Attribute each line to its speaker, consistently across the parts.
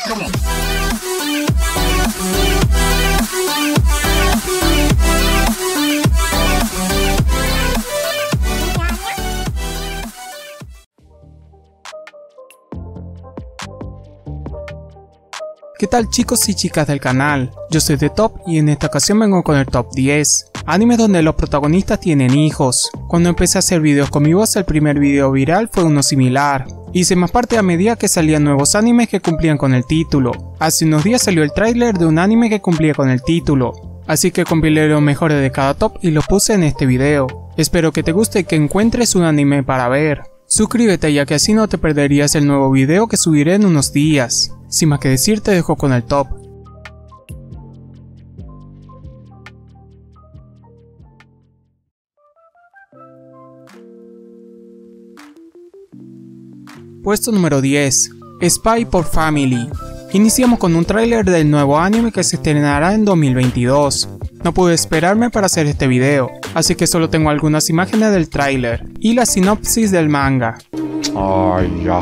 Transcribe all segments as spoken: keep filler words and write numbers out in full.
Speaker 1: ¿Qué tal chicos y chicas del canal? Yo soy The Top y en esta ocasión vengo con el top diez. Animes donde los protagonistas tienen hijos. Cuando empecé a hacer videos con mi voz, el primer video viral fue uno similar. Hice más parte a medida que salían nuevos animes que cumplían con el título. Hace unos días salió el tráiler de un anime que cumplía con el título. Así que compilé los mejores de cada top y los puse en este video. Espero que te guste y que encuentres un anime para ver. Suscríbete ya que así no te perderías el nuevo video que subiré en unos días. Sin más que decir, te dejo con el top. Puesto número diez. Spy por Family. Iniciamos con un tráiler del nuevo anime que se estrenará en dos mil veintidós. No pude esperarme para hacer este video, así que solo tengo algunas imágenes del tráiler y la sinopsis del manga.
Speaker 2: Ay, ya.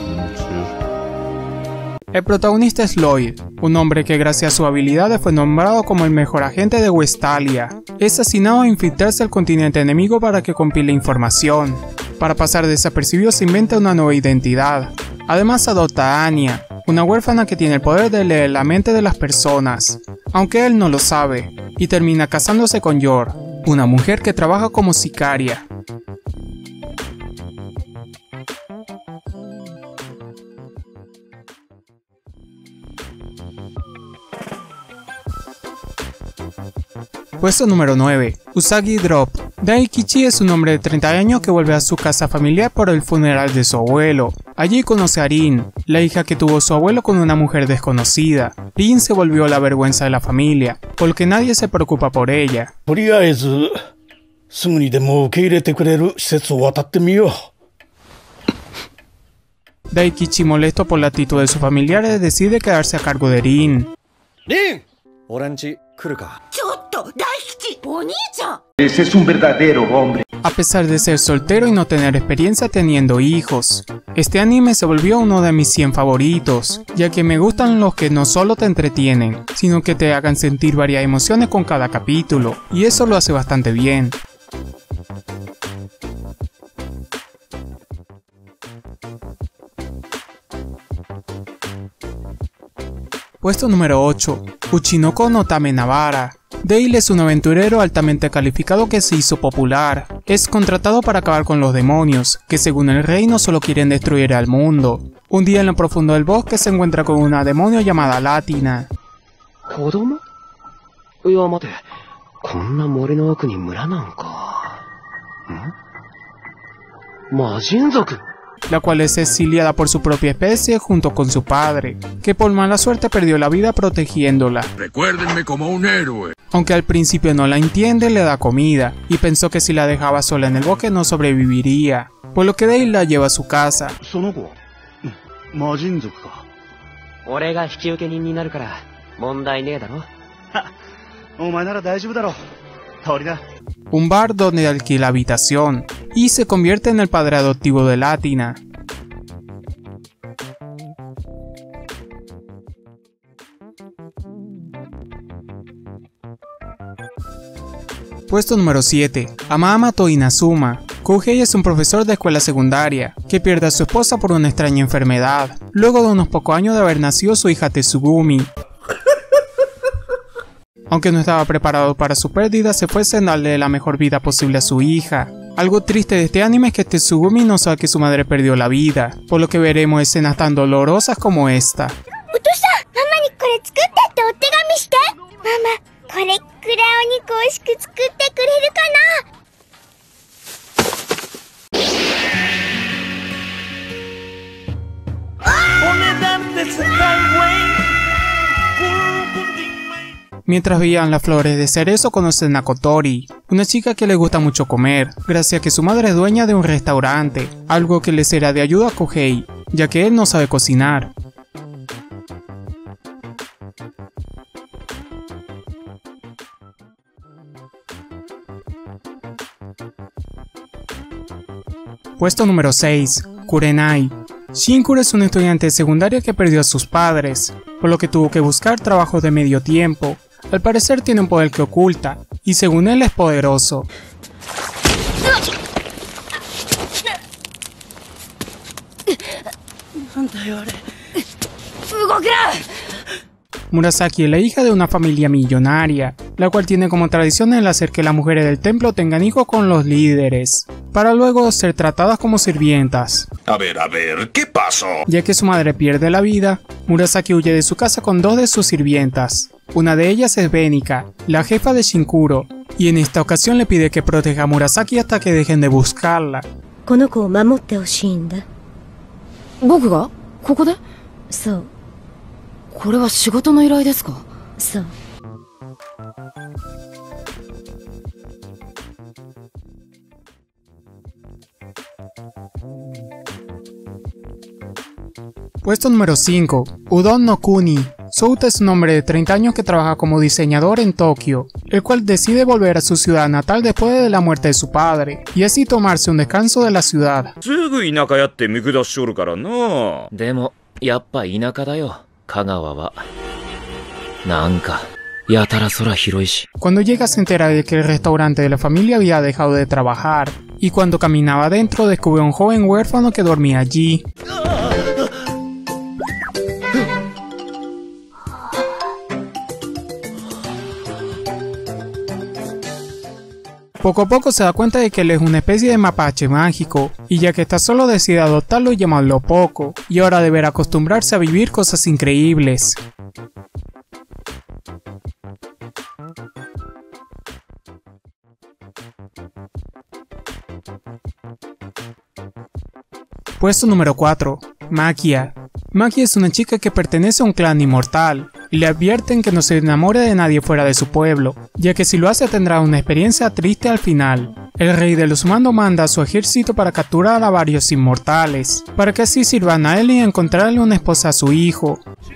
Speaker 1: El protagonista es Lloyd, un hombre que gracias a sus habilidades fue nombrado como el mejor agente de Westalia. Es asignado a infiltrarse al continente enemigo para que compile información. Para pasar desapercibido se inventa una nueva identidad. Además adopta a Anya, una huérfana que tiene el poder de leer la mente de las personas, aunque él no lo sabe, y termina casándose con Yor, una mujer que trabaja como sicaria. Puesto número nueve. Usagi Drop. Daikichi es un hombre de treinta años que vuelve a su casa familiar por el funeral de su abuelo. Allí conoce a Rin, la hija que tuvo su abuelo con una mujer desconocida. Rin se volvió la vergüenza de la familia, porque nadie se preocupa por ella. Daikichi, molesto por la actitud de sus familiares, decide quedarse a cargo de Rin.
Speaker 3: ¡Rin!
Speaker 4: Ese es un verdadero hombre.
Speaker 1: A pesar de ser soltero y no tener experiencia teniendo hijos, este anime se volvió uno de mis cien favoritos, ya que me gustan los que no solo te entretienen, sino que te hagan sentir varias emociones con cada capítulo, y eso lo hace bastante bien. Puesto número ocho. Uchinoko no Tame Nabara. Dale es un aventurero altamente calificado que se hizo popular. Es contratado para acabar con los demonios, que según el rey no solo quieren destruir al mundo. Un día en lo profundo del bosque se encuentra con una demonio llamada Latina. La cual es exiliada por su propia especie junto con su padre, que por mala suerte perdió la vida protegiéndola.
Speaker 2: Recuérdenme como un héroe.
Speaker 1: Aunque al principio no la entiende, le da comida, y pensó que si la dejaba sola en el bosque no sobreviviría, por lo que Dale la lleva a su casa. Un bar donde alquila habitación, y se convierte en el padre adoptivo de Latina. Puesto número siete. Amamato Inazuma. Kouhei es un profesor de escuela secundaria, que pierde a su esposa por una extraña enfermedad, luego de unos pocos años de haber nacido su hija Tsugumi. Aunque no estaba preparado para su pérdida, se fue a darle la mejor vida posible a su hija. Algo triste de este anime es que Tsugumi no sabe que su madre perdió la vida, por lo que veremos escenas tan dolorosas como esta. Mientras veían las flores de cerezo conocen a Kotori, una chica que le gusta mucho comer, gracias a que su madre es dueña de un restaurante, algo que le será de ayuda a Kouhei, ya que él no sabe cocinar. Puesto número seis. Kurenai. Shinkuro es un estudiante de secundaria que perdió a sus padres, por lo que tuvo que buscar trabajos de medio tiempo. Al parecer tiene un poder que oculta, y según él es poderoso. Murasaki es la hija de una familia millonaria, la cual tiene como tradición el hacer que las mujeres del templo tengan hijos con los líderes, para luego ser tratadas como sirvientas.
Speaker 2: A ver, a ver, ¿qué pasó?
Speaker 1: Ya que su madre pierde la vida, Murasaki huye de su casa con dos de sus sirvientas. Una de ellas es Benika, la jefa de Shinkuro, y en esta ocasión le pide que proteja a Murasaki hasta que dejen de buscarla. Puesto número cinco. Udon no Kuni. Souta es un hombre de treinta años que trabaja como diseñador en Tokio, el cual decide volver a su ciudad natal después de la muerte de su padre, y así tomarse un descanso de la ciudad. Cuando llega se entera de que el restaurante de la familia había dejado de trabajar, y cuando caminaba adentro descubre a un joven huérfano que dormía allí. Poco a poco se da cuenta de que él es una especie de mapache mágico, y ya que está solo decide adoptarlo y llamarlo Poco, y ahora deberá acostumbrarse a vivir cosas increíbles. Puesto número cuatro. Makia. Makia es una chica que pertenece a un clan inmortal, y le advierten que no se enamore de nadie fuera de su pueblo, ya que si lo hace tendrá una experiencia triste al final. El rey de los humanos manda a su ejército para capturar a varios inmortales, para que así sirvan a él y encontrarle una esposa a su hijo.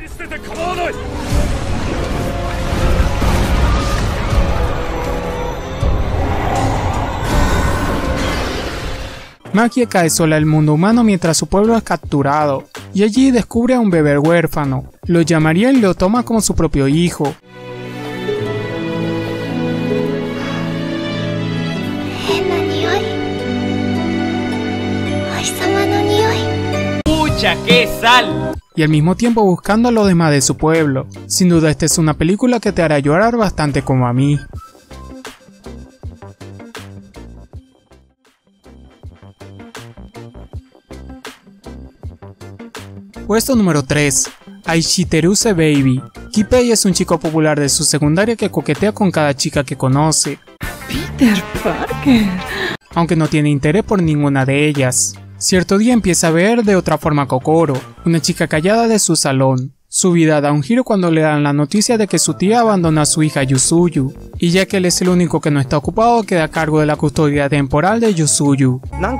Speaker 1: Makia cae sola al mundo humano mientras su pueblo es capturado, y allí descubre a un bebé huérfano. Lo llamaría y lo toma como su propio hijo.
Speaker 3: ¡Pucha, qué sal!
Speaker 1: Y al mismo tiempo buscando a los demás de su pueblo. Sin duda esta es una película que te hará llorar bastante como a mí. Puesto número tres. Aishiteruse Baby. Kipei es un chico popular de su secundaria que coquetea con cada chica que conoce.
Speaker 4: Peter Parker.
Speaker 1: Aunque no tiene interés por ninguna de ellas. Cierto día empieza a ver de otra forma a Kokoro, una chica callada de su salón. Su vida da un giro cuando le dan la noticia de que su tía abandonó a su hija Yusuyu, y ya que él es el único que no está ocupado, queda a cargo de la custodia temporal de Yusuyu.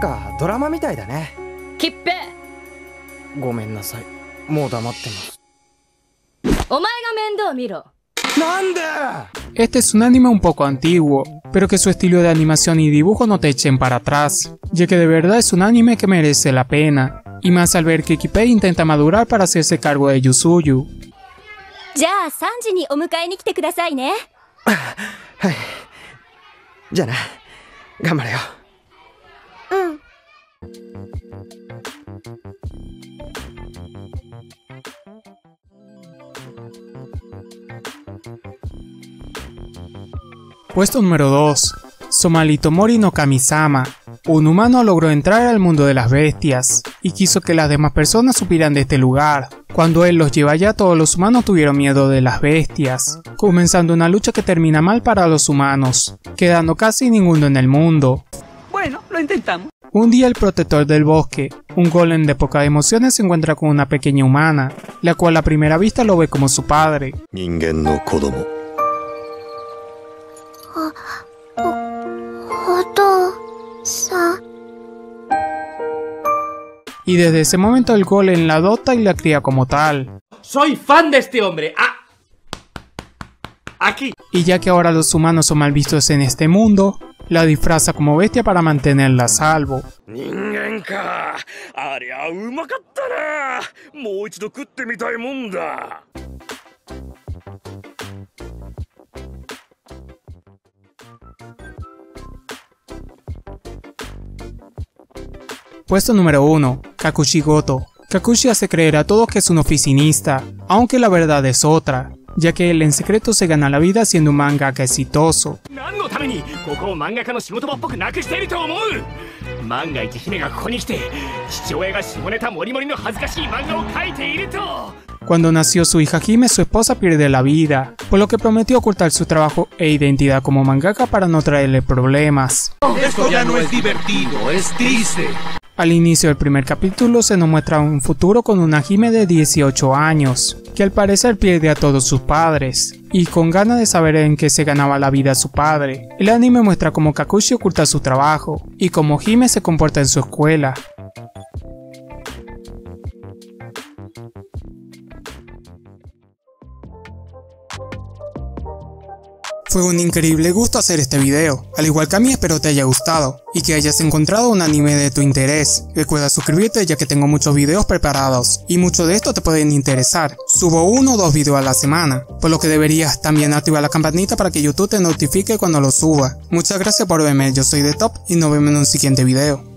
Speaker 1: Este es un anime un poco antiguo, pero que su estilo de animación y dibujo no te echen para atrás, ya que de verdad es un anime que merece la pena, y más al ver que Kipei intenta madurar para hacerse cargo de Yusuyu. Puesto número dos. Somalitomori no Kami-sama. Un humano logró entrar al mundo de las bestias y quiso que las demás personas supieran de este lugar. Cuando él los lleva allá, todos los humanos tuvieron miedo de las bestias, comenzando una lucha que termina mal para los humanos, quedando casi ninguno en el mundo.
Speaker 3: Bueno, lo intentamos.
Speaker 1: Un día el protector del bosque, un golem de pocas emociones, se encuentra con una pequeña humana, la cual a primera vista lo ve como su padre. Y desde ese momento el golem la adopta y la cría como tal.
Speaker 3: Soy fan de este hombre. Ah. Aquí.
Speaker 1: Y ya que ahora los humanos son mal vistos en este mundo, la disfraza como bestia para mantenerla a salvo. Puesto número uno. Kakushi Goto. Kakushi hace creer a todos que es un oficinista, aunque la verdad es otra, ya que él en secreto se gana la vida siendo un mangaka exitoso. Cuando nació su hija Hime, su esposa pierde la vida, por lo que prometió ocultar su trabajo e identidad como mangaka para no traerle problemas.
Speaker 2: Esto ya no es divertido, es triste.
Speaker 1: Al inicio del primer capítulo se nos muestra un futuro con una Hime de dieciocho años, que al parecer pierde a todos sus padres, y con ganas de saber en qué se ganaba la vida su padre. El anime muestra cómo Kakushi oculta su trabajo, y cómo Hime se comporta en su escuela. Fue un increíble gusto hacer este video, al igual que a mí espero te haya gustado, y que hayas encontrado un anime de tu interés. Recuerda suscribirte ya que tengo muchos videos preparados, y muchos de estos te pueden interesar. Subo uno o dos videos a la semana, por lo que deberías también activar la campanita para que YouTube te notifique cuando lo suba. Muchas gracias por verme, yo soy The Top y nos vemos en un siguiente video.